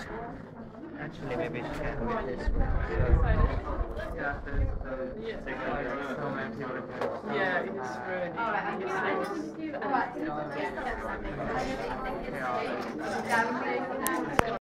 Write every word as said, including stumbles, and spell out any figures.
Actually, maybe she can with this one. Yeah, there's the like, so many people here. Yeah, it's really. It's like, yeah.